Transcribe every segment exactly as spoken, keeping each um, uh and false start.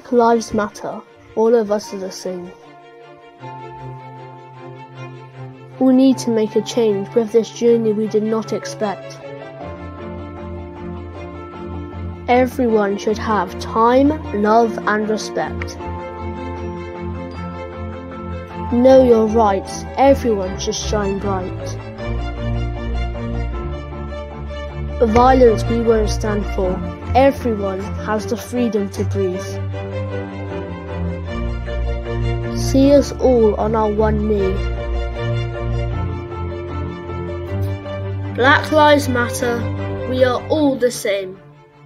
Black Lives Matter. All of us are the same. We need to make a change with this journey we did not expect. Everyone should have time, love and respect. Know your rights, everyone should shine bright. Violence we won't stand for, everyone has the freedom to breathe. See us all on our one knee. Black Lives Matter, we are all the same.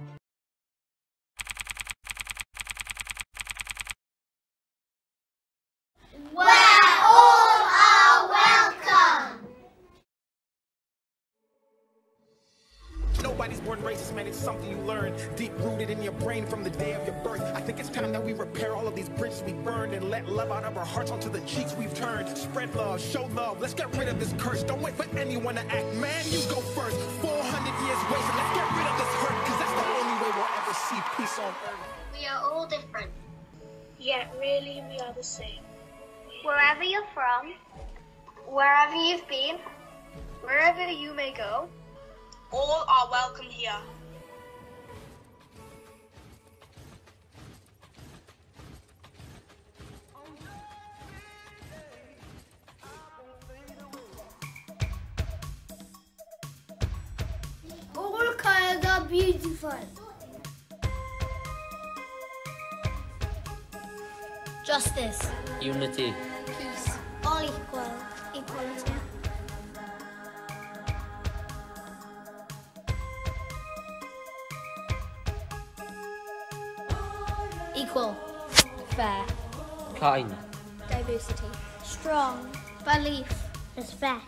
Nobody's born racist, man, it's something you learn, deep-rooted in your brain from the day of your birth. I think it's time that we repair all of these bridges we burned and let love out of our hearts onto the cheeks we've turned. Spread love, show love, let's get rid of this curse. Don't wait for anyone to act, man, you go first. four hundred years wasted, let's get rid of this hurt, because that's the only way we'll ever see peace on earth. We are all different, yet really we are the same. Wherever you're from, wherever you've been, wherever you may go, all are welcome here. All colors are beautiful. Justice. Unity. Peace. All equal. Equality. Equal. Fair. Kind. Diversity. Strong. Belief. Respect.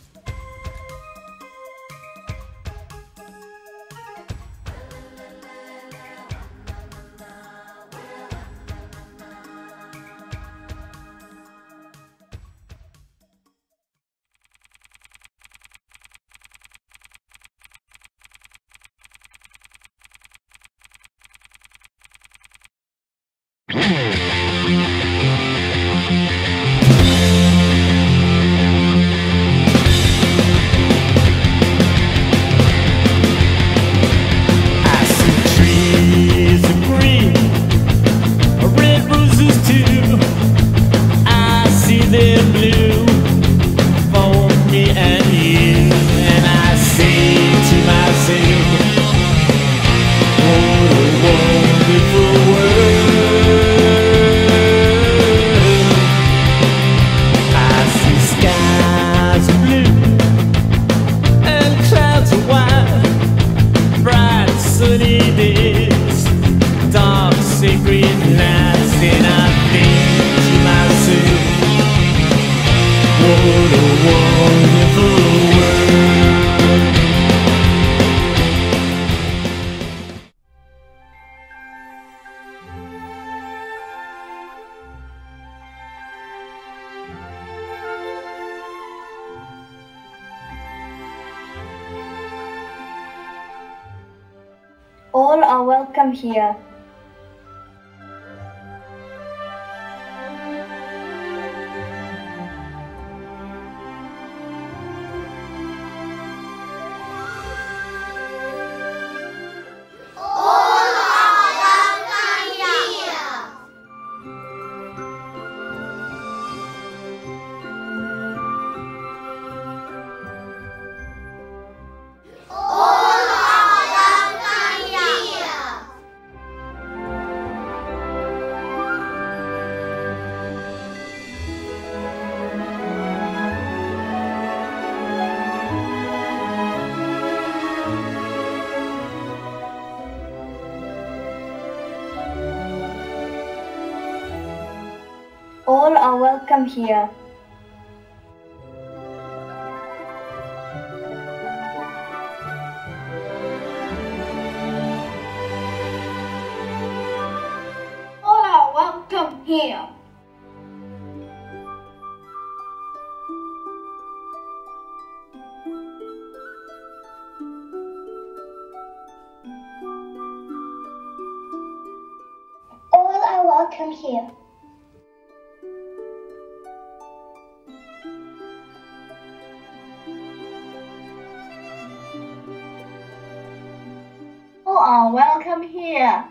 All are welcome here. All are welcome here. All are welcome here. All are here. All are welcome here.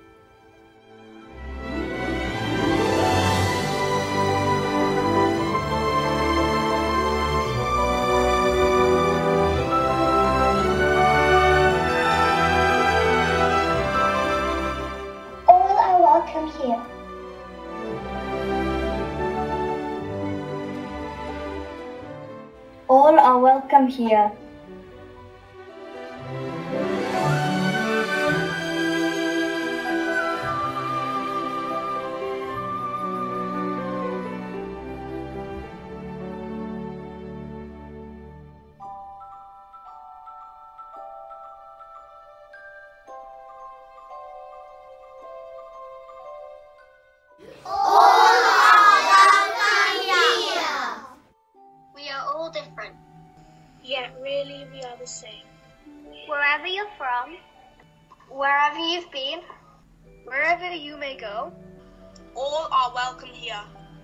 All are welcome here. All are welcome here. We are all different. Yet really we are the same. Wherever you're from, wherever you've been, wherever you may go, All are welcome here.